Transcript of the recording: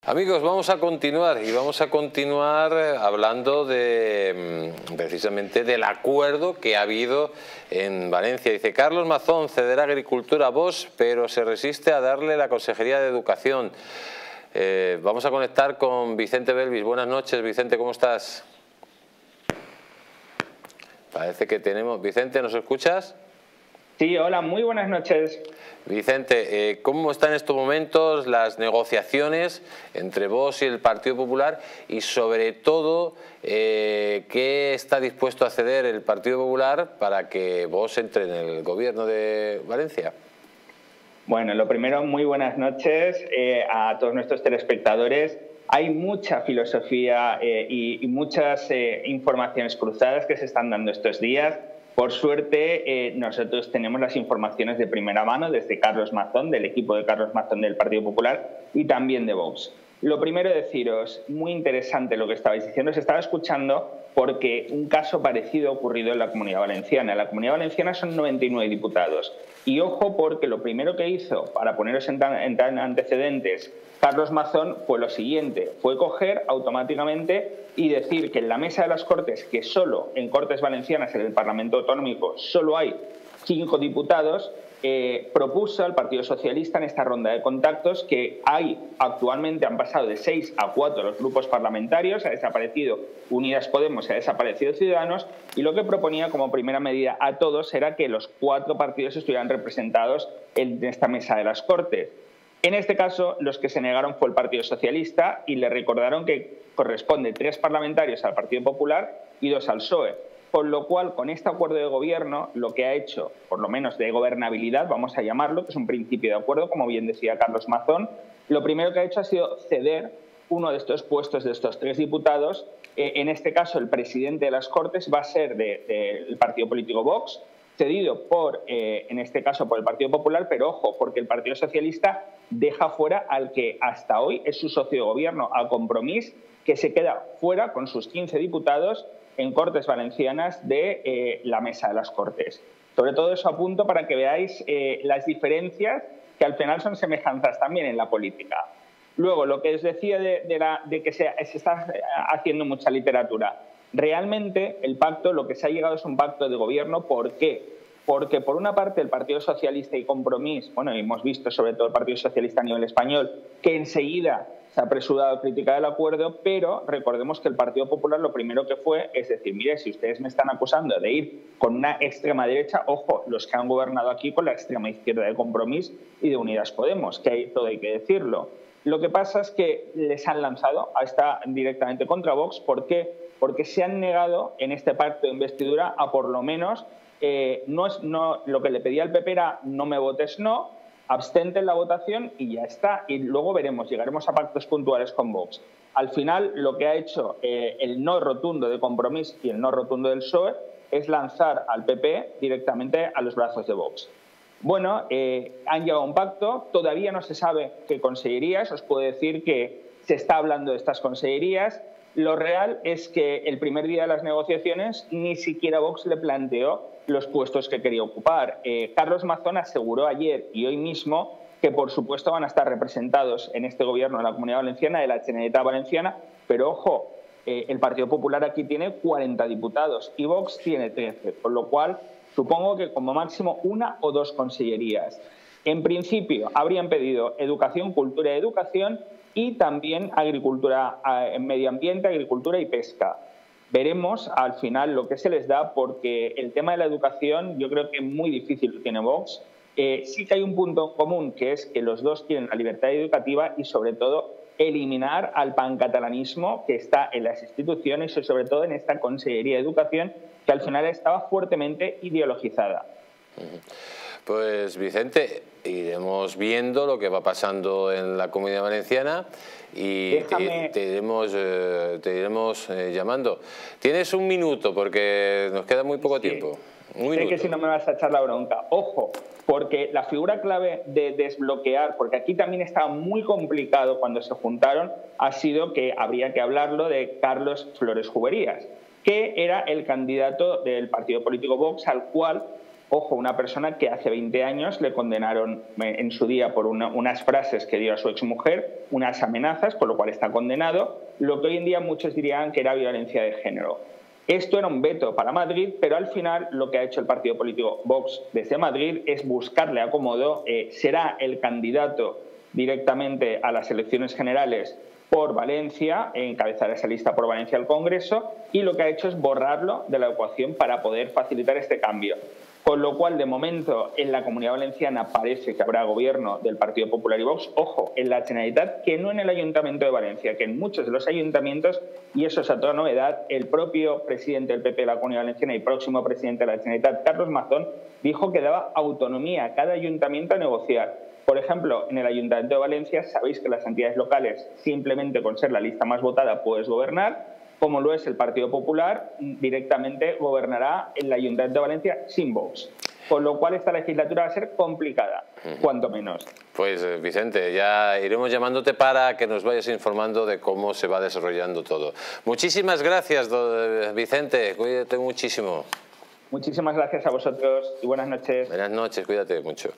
Amigos, vamos a continuar hablando precisamente del acuerdo que ha habido en Valencia. Dice: Carlos Mazón cederá Agricultura a Vox, pero se resiste a darle la Consejería de Educación. Vamos a conectar con Vicente Belvis. Buenas noches, Vicente, ¿cómo estás? Parece que tenemos... Vicente, ¿nos escuchas? Sí, hola, muy buenas noches. Vicente, ¿cómo están en estos momentos las negociaciones entre Vox y el Partido Popular? Y sobre todo, ¿qué está dispuesto a ceder el Partido Popular para que Vox entre en el gobierno de Valencia? Bueno, lo primero, muy buenas noches a todos nuestros telespectadores. Hay mucha filosofía y muchas informaciones cruzadas que se están dando estos días. Por suerte, nosotros tenemos las informaciones de primera mano desde Carlos Mazón, del equipo de Carlos Mazón del Partido Popular y también de Vox. Lo primero, deciros, muy interesante lo que estabais diciendo. Se estaba escuchando porque un caso parecido ha ocurrido en la Comunidad Valenciana. En la Comunidad Valenciana son 99 diputados. Y ojo, porque lo primero que hizo, para poneros en antecedentes, Carlos Mazón fue lo siguiente: fue coger automáticamente y decir que en la mesa de las Cortes, que solo en Cortes Valencianas, en el Parlamento Autonómico, solo hay 5 diputados, propuso al Partido Socialista en esta ronda de contactos que actualmente han pasado de 6 a 4 los grupos parlamentarios, ha desaparecido Unidas Podemos y ha desaparecido Ciudadanos, y lo que proponía como primera medida a todos era que los 4 partidos estuvieran representados en esta mesa de las Cortes. En este caso, los que se negaron fue el Partido Socialista y le recordaron que corresponde 3 parlamentarios al Partido Popular y 2 al PSOE. Con lo cual, con este acuerdo de gobierno, lo que ha hecho, por lo menos de gobernabilidad, vamos a llamarlo, que es un principio de acuerdo, como bien decía Carlos Mazón, lo primero que ha hecho ha sido ceder uno de estos puestos de estos 3 diputados. En este caso, el presidente de las Cortes va a ser del partido político Vox, cedido en este caso por el Partido Popular, pero ojo, porque el Partido Socialista deja fuera al que hasta hoy es su socio de gobierno, a Compromís, que se queda fuera con sus 15 diputados en Cortes Valencianas de la mesa de las Cortes. Sobre todo eso apunto para que veáis las diferencias, que al final son semejanzas también en la política. Luego, lo que os decía de que se está haciendo mucha literatura. Realmente el pacto, lo que se ha llegado es un pacto de gobierno. ¿Por qué? Porque por una parte el Partido Socialista y Compromís, bueno, hemos visto sobre todo el Partido Socialista a nivel español, que enseguida se ha apresurado a criticar el acuerdo, pero recordemos que el Partido Popular lo primero que fue es decir: mire, si ustedes me están acusando de ir con una extrema derecha, ojo, los que han gobernado aquí con la extrema izquierda de Compromís y de Unidas Podemos, que hay todo hay que decirlo. Lo que pasa es que les han lanzado directamente contra Vox. ¿Por qué? Porque se han negado en este pacto de investidura a por lo menos, lo que le pedía al PP era: no me votes no, abstente en la votación y ya está. Y luego veremos, llegaremos a pactos puntuales con Vox. Al final, lo que ha hecho el no rotundo de Compromís y el no rotundo del PSOE es lanzar al PP directamente a los brazos de Vox. Bueno, han llegado a un pacto, todavía no se sabe qué consejerías, os puedo decir que se está hablando de estas consejerías. Lo real es que el primer día de las negociaciones ni siquiera Vox le planteó los puestos que quería ocupar. Carlos Mazón aseguró ayer y hoy mismo que por supuesto van a estar representados en este gobierno de la Comunidad Valenciana, de la Generalitat Valenciana, pero ojo, el Partido Popular aquí tiene 40 diputados y Vox tiene 13, con lo cual supongo que como máximo 1 o 2 consellerías. En principio habrían pedido Educación, Cultura y Educación y también Agricultura, Medio Ambiente, Agricultura y Pesca. Veremos al final lo que se les da, porque el tema de la educación yo creo que muy difícil lo tiene Vox. Sí que hay un punto común, que es que los dos quieren la libertad educativa y sobre todo eliminar al pancatalanismo que está en las instituciones y sobre todo en esta Consellería de Educación, que al final estaba fuertemente ideologizada. Pues Vicente, iremos viendo lo que va pasando en la Comunidad Valenciana y te iremos llamando. Tienes un minuto porque nos queda muy poco tiempo. Sé que si no me vas a echar la bronca. Ojo, porque la figura clave de desbloquear, porque aquí también estaba muy complicado cuando se juntaron, ha sido que habría que hablarlo de Carlos Flores Juberías, que era el candidato del partido político Vox, al cual Ojo, una persona que hace 20 años le condenaron en su día por unas frases que dio a su exmujer, unas amenazas, con lo cual está condenado, lo que hoy en día muchos dirían que era violencia de género. Esto era un veto para Madrid, pero al final lo que ha hecho el partido político Vox desde Madrid es buscarle acomodo. Será el candidato directamente a las elecciones generales por Valencia, encabezar esa lista por Valencia al Congreso, y lo que ha hecho es borrarlo de la ecuación para poder facilitar este cambio. Con lo cual, de momento, en la Comunidad Valenciana parece que habrá gobierno del Partido Popular y Vox. Ojo, en la Generalitat, que no en el Ayuntamiento de Valencia, que en muchos de los ayuntamientos, y eso es a toda novedad, el propio presidente del PP de la Comunidad Valenciana y próximo presidente de la Generalitat, Carlos Mazón, dijo que daba autonomía a cada ayuntamiento a negociar. Por ejemplo, en el Ayuntamiento de Valencia sabéis que las entidades locales, simplemente con ser la lista más votada, puedes gobernar. Como lo es el Partido Popular, directamente gobernará el Ayuntamiento de Valencia sin Vox. Con lo cual esta legislatura va a ser complicada, cuanto menos. Pues Vicente, ya iremos llamándote para que nos vayas informando de cómo se va desarrollando todo. Muchísimas gracias, Vicente, cuídate muchísimo. Muchísimas gracias a vosotros y buenas noches. Buenas noches, cuídate mucho.